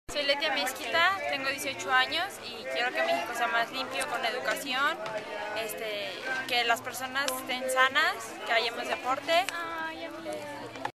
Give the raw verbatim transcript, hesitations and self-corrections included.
Soy Letia Mezquita, tengo dieciocho años y quiero que México sea más limpio con educación, este, que las personas estén sanas, que haya más deporte